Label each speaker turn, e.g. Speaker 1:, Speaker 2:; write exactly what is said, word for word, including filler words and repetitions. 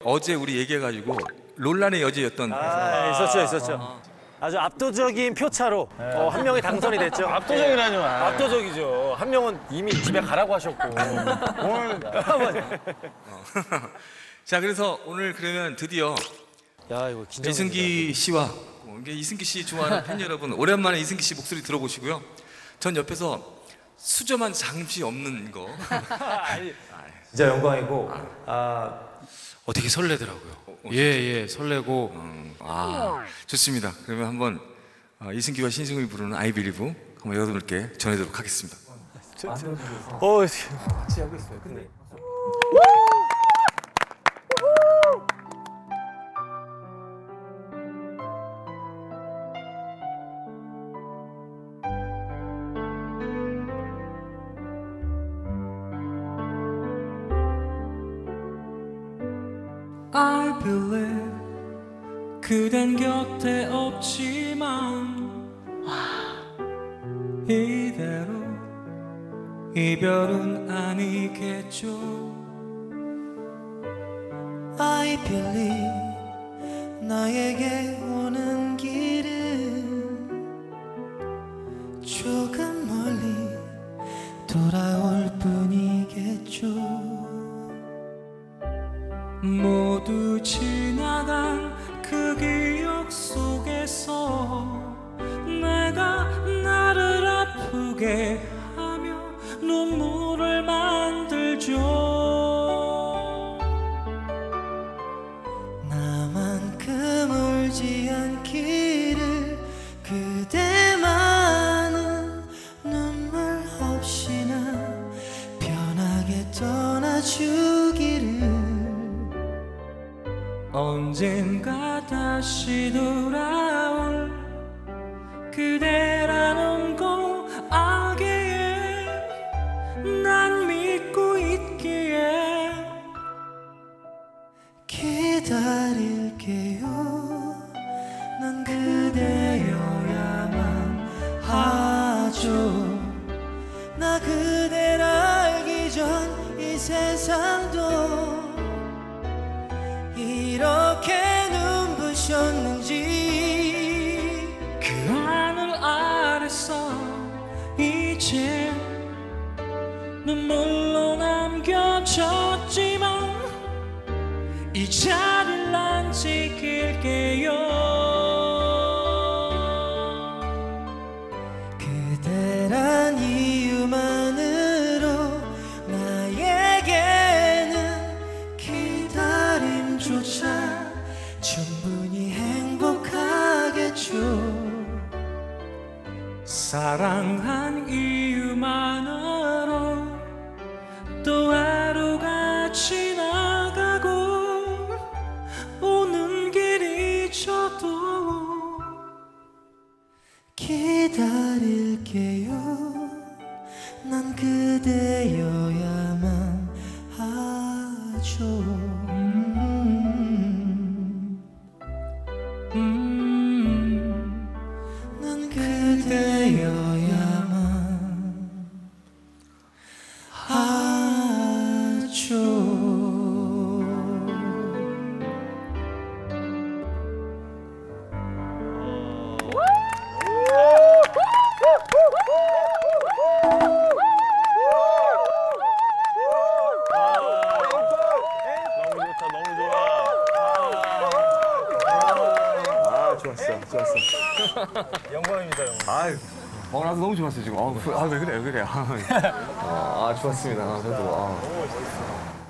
Speaker 1: 어제 우리 얘기해가지고 논란의 여지였던.
Speaker 2: 아, 있었죠, 있었죠. 아주 압도적인 표차로 어, 한 명이 당선이 됐죠.
Speaker 3: 압도적이라뇨.
Speaker 2: 압도적이죠. 한 명은 이미 집에 가라고 하셨고. 오늘
Speaker 1: 자, 그래서 오늘 그러면 드디어
Speaker 2: 야, 이거 긴장.
Speaker 1: 이승기 씨와 이승기 씨 좋아하는 팬 여러분, 오랜만에 이승기 씨 목소리 들어보시고요. 전 옆에서 수저만 잠시 없는 거.
Speaker 2: 진짜 영광이고. 아,
Speaker 1: 어, 되게 설레더라고요. 예, 예, 설레고. 음, 아, 좋습니다. 그러면 한번 어, 이승기와 신승훈이 부르는 I Believe 한번 여러분들께 전해드리도록 하겠습니다.
Speaker 2: 어, 같이 하고 있어요. 근데.
Speaker 4: I believe 그댄 곁에 없지만 이대로 이별은 아니겠죠.
Speaker 5: I believe 나에게 오는 길은 조금 멀리 돌아올 뿐이겠죠.
Speaker 4: 모두 지나간 그 기억 속에서 내가 나를 아프게 하며 눈물을 만들죠.
Speaker 5: 나만큼 울지 않기를 그대만은 눈물 없이나 편하게 떠나주기를.
Speaker 4: 언젠가 다시 돌아올 그대라는 걸 알기에 난 믿고 있기에
Speaker 5: 기다릴게요. 난 그대여야만 하죠. 나 그댈 알기 전 이 세상도 이렇게 눈부셨는지.
Speaker 4: 그 하늘 아래서 이제 눈물로 남겨졌지만 이 자리를 난 지킬게요.
Speaker 5: 그대란 이유만으로 나에게는 기다림조차 충분히 행복하겠죠.
Speaker 4: 사랑한 이유만으로 또 하루가 지나가고 오는 길이 저도
Speaker 5: 기다릴게요. 난 그대여야만 하죠.
Speaker 4: 음,
Speaker 5: 난 그대여야만 하죠.
Speaker 3: 너무 좋다, 너무 좋아. 아, 좋았어, 좋았어.
Speaker 2: 영광입니다, 영광.
Speaker 3: 아유, 어, 나도 너무 좋았어, 지금. 아, 아, 왜 그래, 왜 그래. 아, 아 좋았습니다. 저도. 아.